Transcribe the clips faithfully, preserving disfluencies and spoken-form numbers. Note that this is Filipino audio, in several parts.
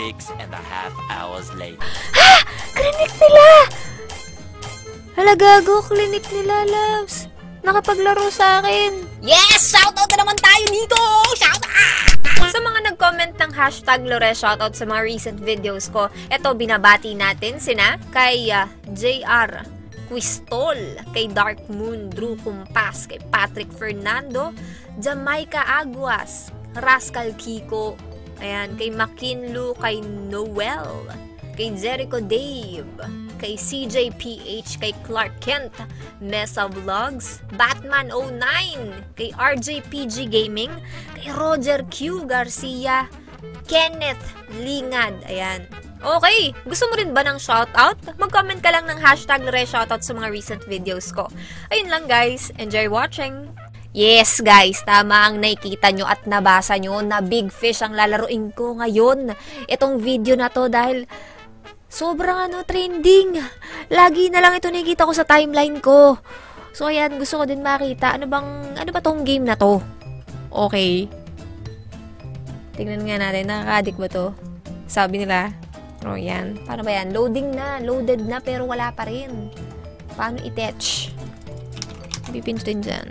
Six and a half hours later. Ha! Klinik nila! Hala, gago. Klinik nila, loves. Nakapaglaro sa akin. Yes! Shoutout na naman tayo dito! Shoutout! Sa mga nag-comment ng hashtag Lore, shoutout sa mga recent videos ko. Ito, binabati natin sina kay uh, J R Quistol, kay Dark Moon, Drew Kumpas, kay Patrick Fernando, Jamaica Aguas, Rascal Kiko, ayan, kay Makinlu, kay Noel, kay Jericho Dave, kay C J P H, kay Clark Kent, Mesa Vlogs, Batman oh nine, kay R J P G Gaming, kay Roger Q Garcia, Kenneth Lingad, ayan. Okay, gusto mo rin ba ng shoutout? Mag-comment ka lang ng hashtag Lore shoutout sa mga recent videos ko. Ayun lang guys, enjoy watching! Yes guys, tama ang nakikita nyo at nabasa nyo na Big Fish ang lalaruin ko ngayon. Itong video na to dahil sobrang ano, trending. Lagi na lang ito nakikita ko sa timeline ko. So ayan, gusto ko din makita. Ano bang, ano ba tong game na to? Okay. Tingnan nga natin, nakaka-addict ba to? Sabi nila. O, oh, yan. Paano ba yan? Loading na. Loaded na pero wala pa rin. Paano i-touch? Pipinch din dyan.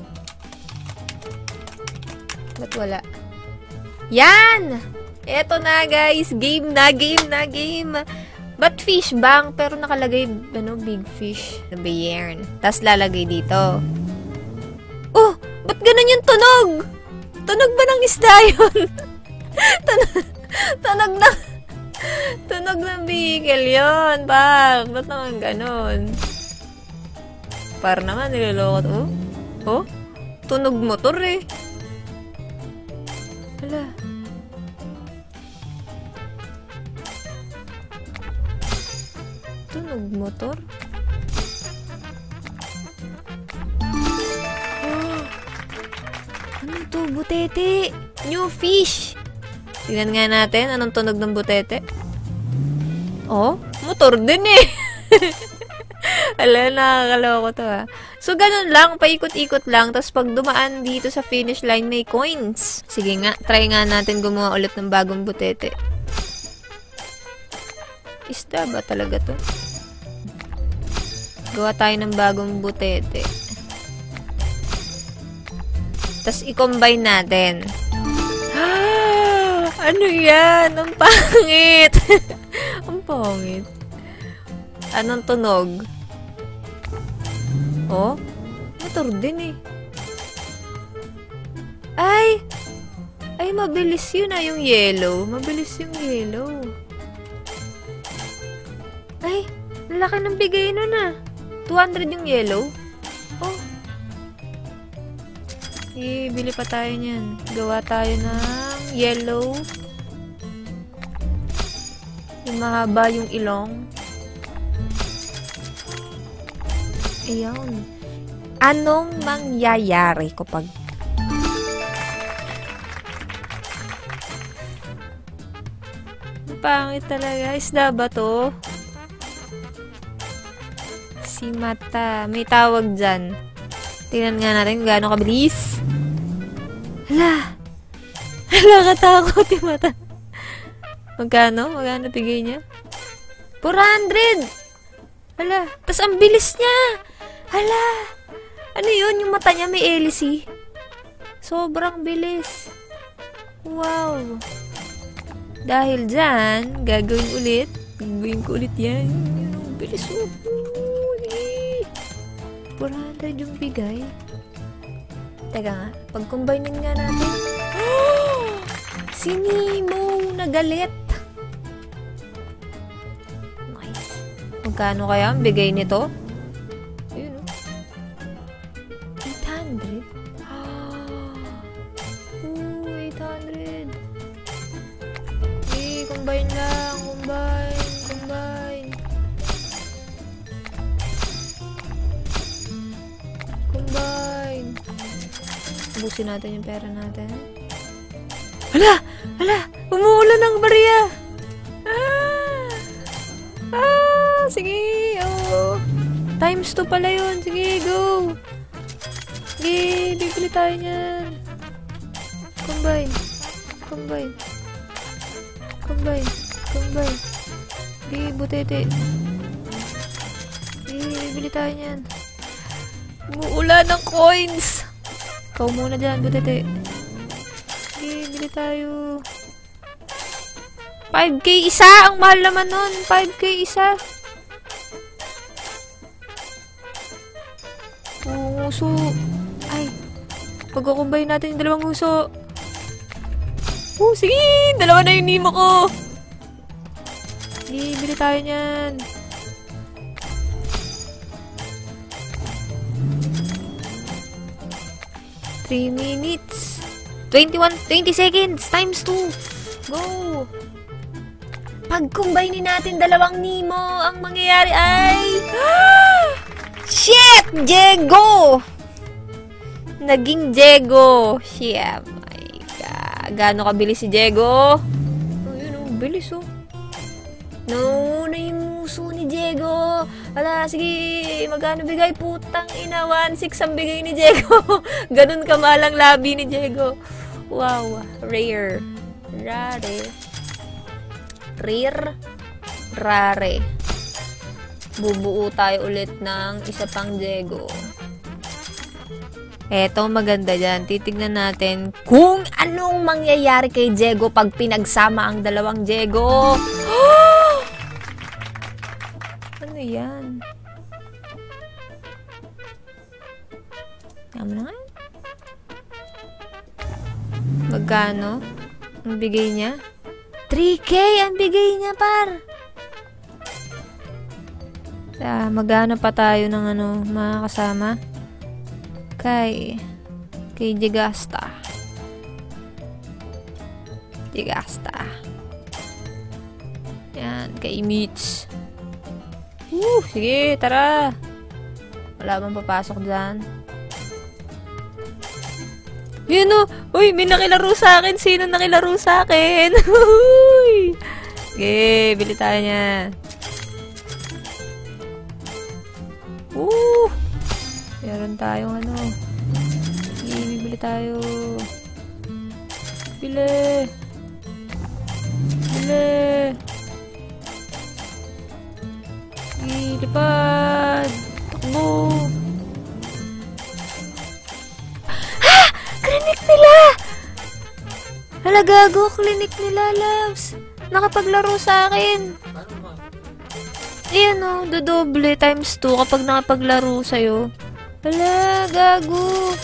Ba't wala? Yan! Eto na guys. Game na, game na, game. Ba't fish bang? Pero nakalagay, ano, big fish. Nabayan. Tapos lalagay dito. Oh! Ba't ganun yung tunog? Tunog ba ng isda yun? tunog, tunog na... Tunog ng vehicle yun, bak. Ba't naman ganon? Para naman, niloloko to. Oh? Tunog motor eh. Hala. Tunog motor? Oh. Ano to? Butete. New fish. Tingnan nga natin, anong tunog ng butete? Oh, motor din eh. Ala, nakakaloko to ha. So, ganun lang, paikot-ikot lang. Tapos, pag dumaan dito sa finish line, may coins. Sige nga, try nga natin gumawa ulit ng bagong butete. Isda ba talaga to? Gawa tayo ng bagong butete. Tapos, i-combine natin. Ano yan? Ang pangit! Ang pangit. Anong tunog? Oh? Motor din eh. Ay! Ay, mabilis yun ah, yung yellow. Mabilis yung yellow. Ay! Laki ng bigay nun ah. two hundred yung yellow. Oh. Ibili pa tayo niyan. Gawa tayo ng yellow. Yung mahaba yung ilong. Ayan. Anong mangyayari kapag pangit talaga. Isda ba to? Si mata. May tawag dyan. Tingnan nga natin gaano kabilis. Hala! Hala, katakot yung mata. Magkano? Magkano bigay niya? four hundred! Hala, tas ang bilis niya! Hala! Ano yun? Yung mata niya may hélice. Sobrang bilis. Wow! Dahil dyan, gagawin ulit. Gagawin ko ulit yan. Ang bilis mo. four hundred yung bigay. Teka nga, pag-combine nga natin. Oh! Si Nemo na galit. Nice. Magkano kaya ang bigay nito? Ayun o. eight hundred? Oh, eight hundred. Eh, combine lang. Combine. Combine. Combine. Ubusin natin yung pera natin. Hala! Hala! Umuulan ng barya! Ah! Ah! Sige! Oh! Times two pala yun. Sige, go! Sige, bibili tayo niyan. Combine. Combine. Combine. Kumbay. Di, butete. Di, bili tayo niyan. Umuulan ng coins. Ikaw muna dyan, butete. Di, bili tayo. five K isa! Ang mahal naman nun. five K isa. Oo, nguso. Ay. Pagkukumbay natin yung dalawang nguso. Oh, sige! Dalawa na yung Nemo ko. Sige, bili tayo niyan. three minutes. twenty-one, twenty seconds. Times two. Go! Pag-combine natin dalawang Nemo, ang mangyayari ay... Shit! Jego! Naging Jego. Shit. My God. Gaano kabilis si Jego? Oh, yun oh. Bilis oh. No, na yung muso ni Jego. Ala, sige. Magkano bigay? Putang ina. one six ang bigay ni Jego. Ganun kamalang labi ni Jego. Wow. Rare. Rare. Rare. Rare. Bubuo tayo ulit ng isa pang Jego. Eto, maganda dyan. Titignan natin kung anong mangyayari kay Jego pag pinagsama ang dalawang Jego. Ano yan? Tama na nga. Magkano? Ang bigay niya? three K ang bigay niya, par. Ah, magana pa tayo ng ano, mga kasama. Kay, kay Jegasta. Jegasta. Yan, kay Mitch. Woo, sige, tara. Wala bang papasok dyan? Yun o. Uy, may nakilaro sa akin. Sino nakilaro sa akin? Uy. Okay, bili tayo niya. Woo! Meron tayong ano. Sige, bibili tayo. Bili. Bili. Sige, lipad. Takbo. Klinik nila! Hala, gago. Klinik nila, loves. Nakapaglaro sa akin. Ayan o, dodoble times two kapag nakapaglaro sa'yo. Hala, gago.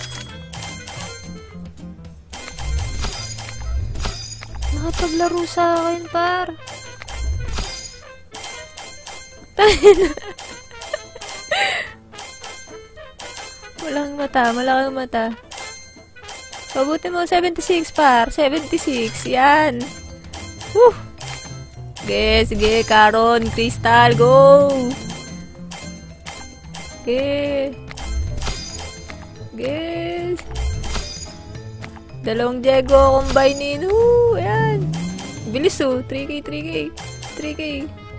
Nakapaglaro sa akin, par. Walang mata, malaking mata. Pabuti mo, seventy-six, par. seventy-six, yan. Woo! Sige, sige, Caron, Crystal, go! Okay. Yes. Dalawang Jego, combine in. Woo! Ayan. Bilis oh. three K, three K. three K.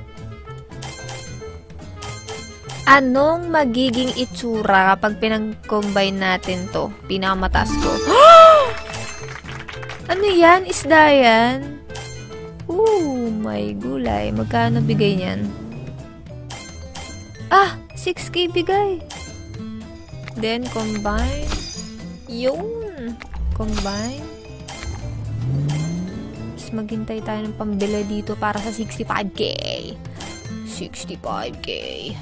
Anong magiging itsura kapag pinag-combine natin to? Pinamataas ko. Ano yan? Isda yan? Oh my gulay. Magkano bigay niyan? Ah! six K bigay. Then, combine. Yun. Combine. Tapos maghintay tayo ng pambili dito para sa sixty-five K. sixty-five K.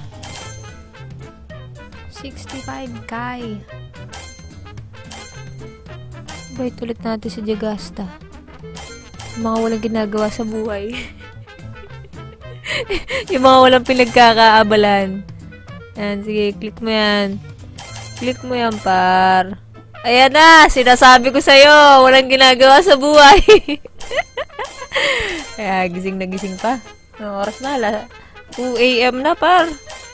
sixty-five K. Bait ulit natin sa Jegasta. Mga walang ginagawa sa buhay. Yung mga walang pinagkakaabalan. Yan, sige, click mo yan. Click mo yan, par. Ayan na, sinasabi ko sa'yo, walang ginagawa sa buhay. Kaya, gising na gising pa. Anong oras na? two A M na, par.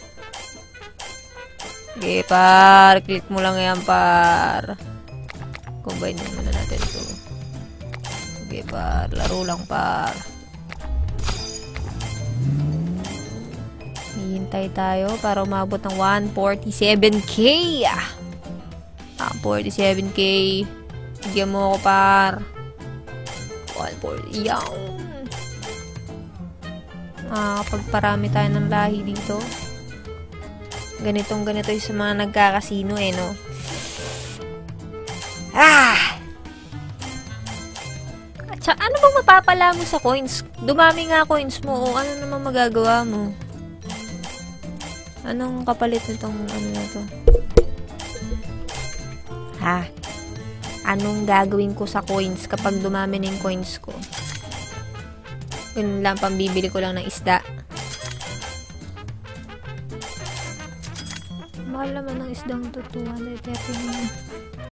Sige, par. Click mo lang yan, par. Combine din muna natin ito. Sige, par. Laro lang, par. Hihintay tayo para umabot ng one forty-seven K. Ah, forty-seven K. Bigyan mo ako, par. one forty. Yawn. makakapagparami tayo ng lahi dito. Ganitong ganito yung sa mga nagkakasino eh, no? Ah! At sa, ano bang mapapala mo sa coins? Dumami nga coins mo, o ano naman magagawa mo? Anong kapalit nitong ano na to? Ha? Anong gagawin ko sa coins kapag dumami na yung coins ko? Ganun lang, pambibili ko lang ng isda. Mahal naman ng isdang to, two hundred thirty.